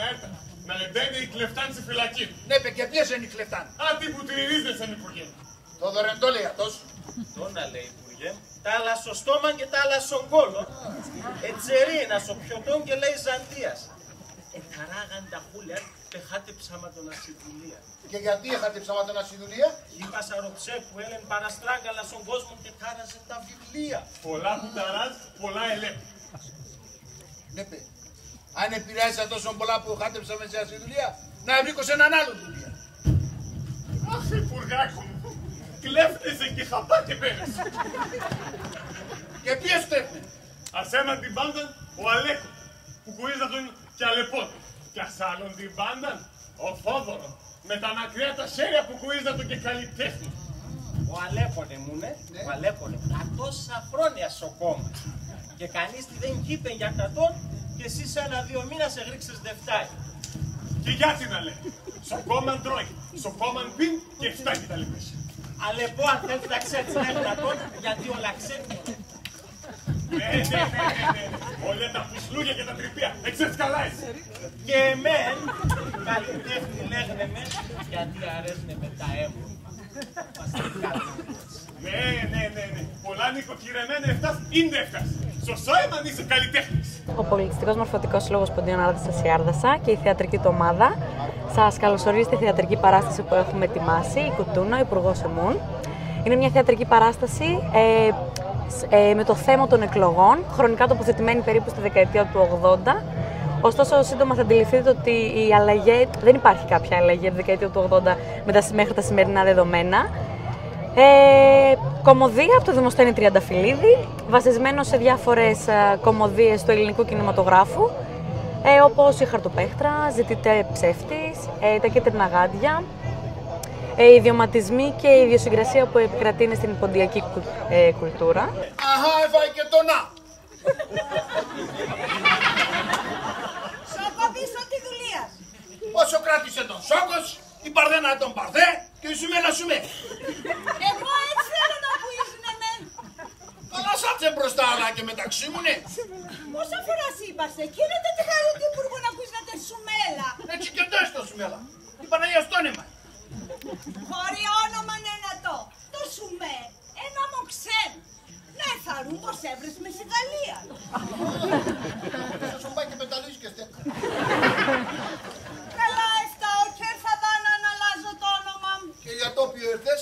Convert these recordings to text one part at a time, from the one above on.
έρθα. Να εντένει η κλεφτάν στη φυλακή. Ναι, παι, και ποιες είναι οι κλεφτάν. Άντι που τριρίζεσαν, Υπουργέ. Το δωρεντό λέει αυτός. Το να λέει, Υπουργέ. Τα αλασσοστόμαν και τα αλασσογκόλων. Ετσερίνα, σοπιωτών και λέει Ζαντίας. Εκαράγαν τα χούλια, πεχάτεψα με τον ασυδουλία. Και γιατί έχατεψα με τον ασυδουλία. Η πασαροψέ που έλεγε παραστράγκαλα στον κόσμο και τάραζε τα βιβλία. Πολλά που ταράζ, πολλά ελέγχου. Ναι, παι. Αν επηρεάζει τόσο πολλά που χάτεψα με σε ασυδουλία, να βρήκω σε έναν άλλο δουλειά. Αχ, Υπουργάκο μου. Κλέφτεσαι και χαπάτε πέρας. Και ποιες κλέφτες. Ασένα την πάντα ο Αλέκο, που κουίζα τον και αλεπότη. Κι ας άλλον την πάντα ο Θόδωρο, με τα μακριά τα σέρια που κουίζα τον και καλλιτέχνη. Ο Αλέπονε μου, ναι. Ο Αλέπονε. 100 χρόνια στο κόμμα. Και κανείς τι δεν κείπε για 100 και εσύ σε 1-2 μήνες σε γρίξες δεφτάρι. Και γιατί να λέει, στο κόμμα τρώει, στο κόμμα πιν και φτάνει τα λεπτά. Αλεπό αν θέλει να ξέρεις να είναι 100, γιατί όλα ξέρει. Ναι. Όλα τα πουσλούγια και τα τρυπία, ξέρεις καλά εσύ. Και εμέν, καλλιτέχνη λέγνε με, γιατί αρέσουνε με τα έμβολα. Ναι. Πολλά νοικοκυρεμένα εφτάς είναι εφτάς. Σωστό έμαν είσαι καλλιτέχνης. Ο Πολιτιστικός Μορφωτικός Σύλλογος Ποντίων Άρδασας η Άρδασα και η θεατρική του ομάδα σας καλωσορίζει στη θεατρική παράσταση που έχουμε ετοιμάσει, η Κουτούνα, ο Υπουργός Εμούν. Είναι μια θεατρική παράσταση με το θέμα των εκλογών, χρονικά τοποθετημένη περίπου στη δεκαετία του 80. Ωστόσο, σύντομα θα αντιληφθείτε ότι η αλλαγή, δεν υπάρχει κάποια αλλαγή από τη δεκαετία του 80 μέχρι τα σημερινά δεδομένα. Κομμωδία από το Δημοσθένη Τριανταφυλλίδη, βασισμένο σε διάφορες κομμωδίες του ελληνικού κινηματογράφου, όπως η Χαρτοπέχτρα, Ζητείτε ψεύτης, τα Κίτρινα Γάντια, οι ιδιωματισμοί και η ιδιοσυγκρασία που επικρατεί στην ποντιακή κουλτούρα. Αχα, έφαγε και το να. Σόκο πίσω τη δουλεία. Όσο κράτησε τον Σόκος, η Παρδένα τον Παρδέ και η Σουμέλα Σουμέ. Εγώ έτσι θέλω να που ήσουν εμένα. Καλά σάτσε μπροστά αλλά και μεταξύ μου, ναι. Πόσα φορά είπαστε, κύριε τη χαρή του Υπουργού να ακούσατε Σουμέλα. Έτσι και το στο Σουμέλα. Η Παναγία στο όνομα. Χωρί όνομα νένατο. Το Σουμέ, ένα μου ξένο. Ναι, θα ρούν πως έβρες με στη Γαλλία. Θα σου πάει και μεταλλίσκεστε. Καλά έφταω και ήρθα εδώ να αναλάζω το όνομα μου. Και για το οποίο ήρθες.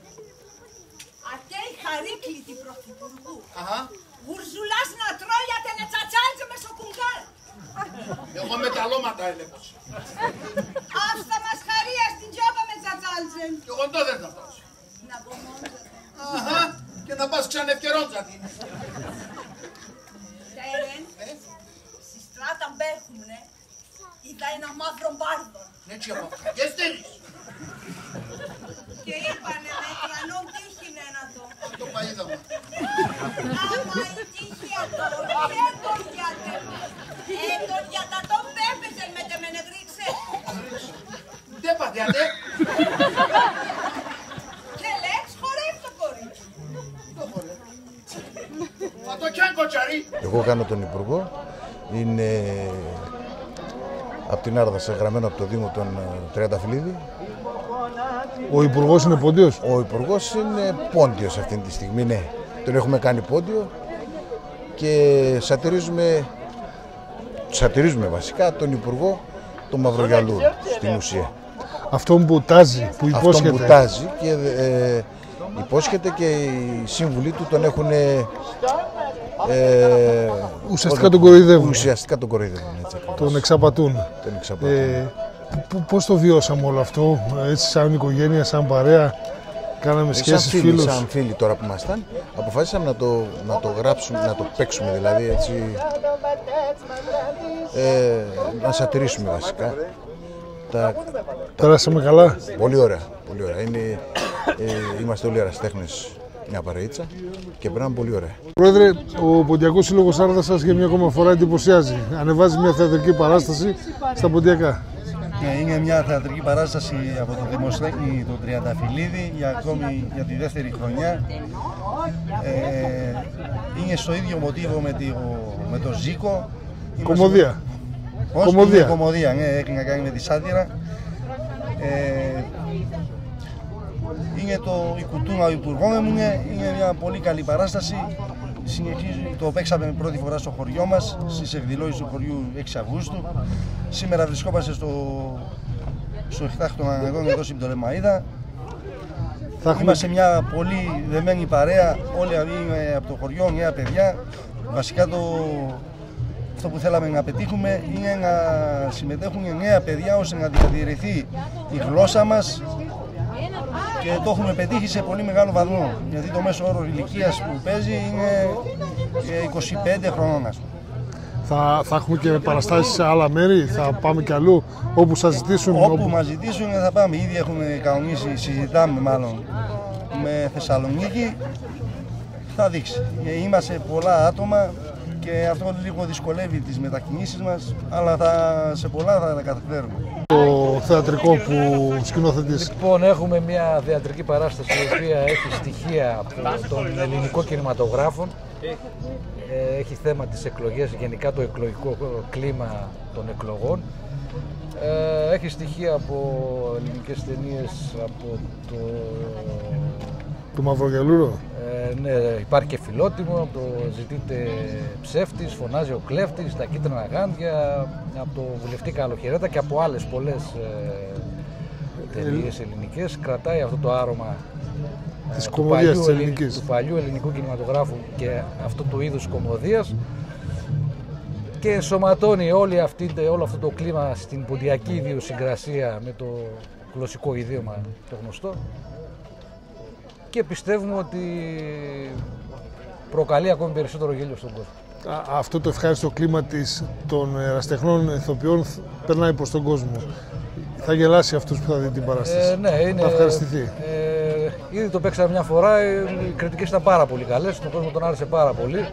Ατέι χαρίκλη την Πρωθυπουργού. Αχα. Γουρζουλάς να τρώει για την ετσατσάντζε με σοκουγγάρα. Εγώ με τα λώματα έλεγχος. Άστα μας χαρία στην τζόπα με τσατσάντζε. Και εγώ δεν θα φτάσω. Να πω μόνο. Αχα. Και να πας ξανευκαιρόντζα την. Τέρεν, στη στράτα μπέχουνε, είδα ένα μαύρο μπάρδο. Έτσι από αυτές θέλεις. Και είπανε με τρανόν τύχη να το. Το παΐδα μου. Άμα η τύχη αυτό και τον γιάτε. Τον γιάτα τον πέπεσε με τε με νεγρίξε. Δεν πατιάτε. Και λέξ χορεύει το κορίτσι. Θα το κι αν κοτσαρί. Εγώ κάνω τον Υπουργό. Είναι από την Άρδασα, γραμμένο από το Δήμο των Τριανταφυλλίδη. Ο Υπουργός είναι Πόντιος. Ο Υπουργός είναι Πόντιος αυτή τη στιγμή, ναι. Τον έχουμε κάνει Πόντιο και σατυρίζουμε βασικά τον Υπουργό, τον Μαυρογιαλούρ, στην ουσία. Αυτόν που τάζει, που υπόσχεται. Αυτόν που τάζει και υπόσχεται και οι σύμβουλοι του τον έχουν... ουσιαστικά τον κοροϊδεύουν. Ουσιαστικά τον κοροϊδεύουν, έτσι. Τον εξαπατούν. Τον εξαπατούν. Πώς το βιώσαμε όλο αυτό, έτσι σαν οικογένεια, σαν παρέα, κάναμε σχέσεις, φίλους. Σαν φίλοι τώρα που ήμασταν, αποφάσισαμε να το γράψουμε, να το παίξουμε δηλαδή έτσι, να σατυρίσουμε βασικά. Πέρασαμε καλά. Πολύ ωραία, πολύ ωραία. Είμαστε όλοι ερασιτέχνες, μια παρεΐτσα και περνάμε πολύ ωραία. Πρόεδρε, ο Ποντιακός Σύλλογος Άρδασας για μια ακόμα φορά εντυπωσιάζει. Ανεβάζει μια θεατρική παράσταση στα Ποντιακά. Είναι μια θεατρική παράσταση από το Δημοσθένη τον Τριανταφυλλίδη για τη δεύτερη χρονιά. Είναι στο ίδιο μοτίβο με το Ζήκο. Κομμωδία. Κομμωδία. Κομμωδία, ναι, έχει να κάνει με τη σάτυρα. Είναι η κουτούνα, ο υπουργό μου είναι μια πολύ καλή παράσταση. Συνεχίζει, το παίξαμε πρώτη φορά στο χωριό μας, στις εκδηλώσεις του χωριού 6 Αυγούστου. Σήμερα βρισκόμαστε στο Εκτάχ των Αναγκών εδώ στην Πτολεμαΐδα. Είμαστε μια πολύ δεμένη παρέα, όλοι είναι από το χωριό, νέα παιδιά. Βασικά αυτό που θέλαμε να πετύχουμε είναι να συμμετέχουν νέα παιδιά ώστε να διατηρηθεί η γλώσσα μας και το έχουμε πετύχει σε πολύ μεγάλο βαθμό. Γιατί το μέσο όρο ηλικίας που παίζει είναι 25 χρονών. Θα έχουμε και παραστάσεις σε άλλα μέρη, θα πάμε και αλλού, όπου σας ζητήσουν. Όπου μας ζητήσουν θα πάμε. Ήδη έχουμε κανονίσει, συζητάμε μάλλον με Θεσσαλονίκη. Θα δείξει. Είμαστε πολλά άτομα και αυτό λίγο δυσκολεύει τις μετακινήσεις μας, αλλά σε πολλά θα τα καταφέρουμε. Το θεατρικό που σκηνοθετείς. Λοιπόν, έχουμε μια θεατρική παράσταση η οποία έχει στοιχεία από τον ελληνικό κινηματογράφο. Έχει θέμα τις εκλογές, γενικά το εκλογικό κλίμα των εκλογών. Έχει στοιχεία από ελληνικές ταινίες, από του Μαυρογελούρο. Ναι, υπάρχει και Φιλότιμο, το Ζητείτε ψεύτης, Φωνάζει ο κλέφτης, Τα κίτρινα γάντια, από το Βουλευτή Καλοχαιρέτα και από άλλες πολλές ταινίες ελληνικές. Κρατάει αυτό το άρωμα της κομμωδίας της ελληνικής. Του παλιού ελληνικού κινηματογράφου και αυτού του είδους κομμωδίας και ενσωματώνει όλο αυτό το κλίμα στην ποντιακή ιδιοσυγκρασία με το γλωσσικό ιδίωμα το γνωστό και πιστεύουμε ότι προκαλεί ακόμη περισσότερο γέλιο στον κόσμο. Αυτό το ευχάριστο κλίμα των ερασιτεχνών ηθοποιών περνάει προς τον κόσμο. Θα γελάσει αυτούς που θα δει την παράσταση. Ναι, θα ευχαριστηθεί. Ήδη το παίξαμε μια φορά, οι κριτικές ήταν πάρα πολύ καλές, τον κόσμο τον άρεσε πάρα πολύ.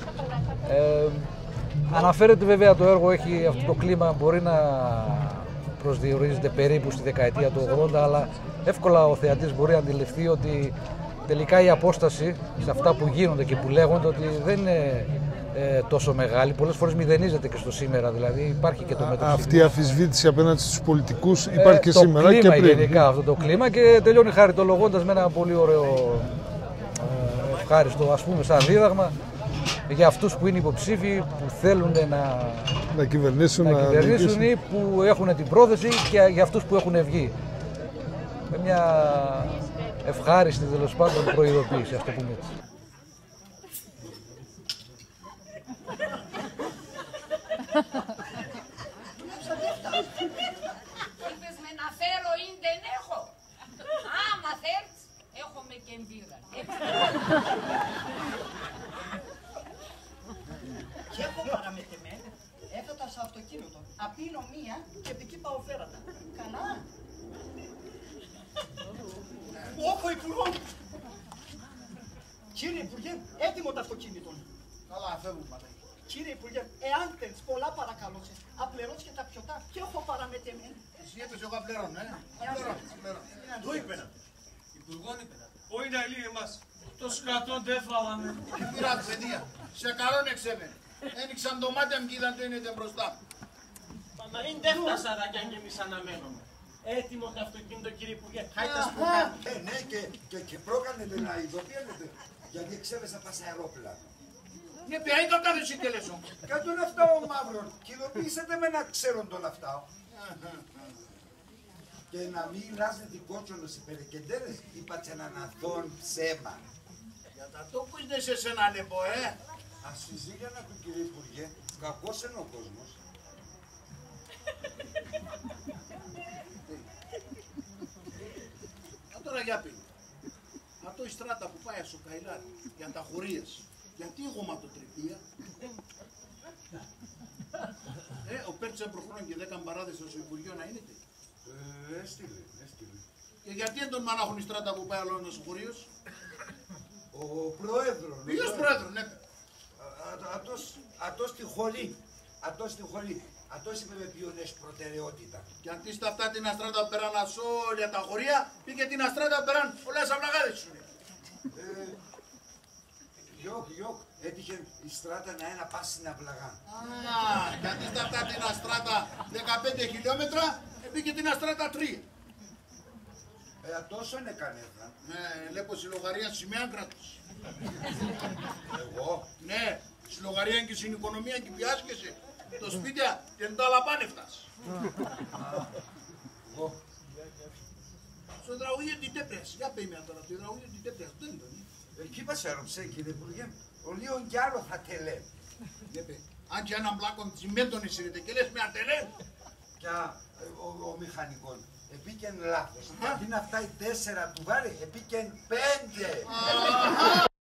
Αναφέρεται βέβαια το έργο έχει αυτό το κλίμα, μπορεί να προσδιορίζεται περίπου στη δεκαετία του 80, αλλά εύκολα ο θεατής μπορεί να αντιληφθεί ότι τελικά η απόσταση σε αυτά που γίνονται και που λέγονται ότι δεν είναι τόσο μεγάλη, πολλές φορές μηδενίζεται και στο σήμερα, δηλαδή υπάρχει και το μέτωπο. Αυτή η αμφισβήτηση απέναντι στους πολιτικούς υπάρχει και σήμερα κλίμα, και πριν. Γενικά αυτό το κλίμα και τελειώνει χαριτολογώντας με ένα πολύ ωραίο ευχάριστο, ας πούμε, σαν δίδαγμα για αυτούς που είναι υποψήφοι, που θέλουν να κυβερνήσουν ή που έχουν την πρόθεση και για αυτούς που έχουν βγει. Με μια ευχάριστη, τέλος πάντων, προειδοποίηση, ας το πούμε έτσι. Είπες με να φέρω ή δεν έχω. Άμα θέλεις, έχουμε και μπύρα. Και έχω παραμετεμένη, έφετα σε αυτοκίνητο. Απίνω μία και επ' εκεί πάω φέρατα. Καλά. Όχι, Υπουργό. Κύριε Υπουργέ, έτοιμο το αυτοκίνητο. Καλά, φεύγουμε, πατέρα. Κύριε Υπουργέ, εάν θέλεις, πολλά παρακαλώ σε, απληρώσει και τα πιωτά και έχω παραμετεμένη. Εσύ είπες εγώ απληρώνω, Απληρώνω. Πού είπε να πει. Υπουργόν είπε να πει. Πού είναι αλλοί εμάς. Το σκατόν δεν φάγαμε. Τι πειράζει, παιδιά. Σε καλό εξέβαινε. Ένοιξαν το μάτι μου και είδαν το είναι μπροστά. Παναρίν δεν φτάσα δακιά και εμείς αναμένουμε. Έτοιμο το αυτοκίνητο, κύριε Υπουργέ. Χάιτα Ναι, και πρόκανετε να ειδοποιαίνετε. Γιατί ξέρεις να πας αερόπλανο. Ναι, ποια είναι το κάθε συντελέσο. Και τον αυτάω μαύρον. Και ειδοποιήσετε με να ξέρουν τον αυτάω. Και να μην λάζετε κότσονο σε περικεντέρες, είπατε έναν αθώον ψέμα. Για τα τόπου είναι σε σένα νεπό, Ας συζήγανα του κύριε Υπουργέ, κακός είναι ο κόσμος. Τώρα για πει. Αυτό η στράτα που πάει στο Καϊλάρι για τα χωρίες. Γιατί γοματοτρυπία. Ο Πέρτσα προχρόνων και 10 παράδες στο Υπουργείο να είναι. Έστειλε. Και γιατί δεν τον μανάχουν η στράτα που πάει όλο ένας χωρίος. Ο πρόεδρος. Ποιος πρόεδρος, ναι. Ατός στη χολή. Ατός είπε με ποιον έχει προτεραιότητα. Και αντί στα αυτά την αστράτα που περάνε όλα τα χωρία, πήγε την αστράτα που περάνε όλες αυλαγάδες σου. Γιώκ, έτυχε η στράτα να ένα πάσει στην αυλαγά. Και αντίστατα την αστράτα 15 χιλιόμετρα, πήγε την αστράτα 3. Τόσο έκανε. Ναι, βλέπω στη λογαρία σημαία κράτος. Εγώ. Ναι, στη λογαρία και στην οικονομία και πιάσκεσαι. Το σπίτι και τα λαπάνευτας. Εγώ. Στο τραγούδι την τέπρες. Για πέιμαι τώρα, το τραγούδι την τέπρες. Δεν ήταν. Εκεί μας έρωψε κύριε Υπουργέ. Ο Λίον κι άλλο θα τελέ. Αν και έναν μπλάκον τσιμέντον εσύρετε και λες με ατελέ. Και ο μηχανικός. Επίκεν λάθος. Αντί να φτάει 4 του βάρη, επίκεν 5.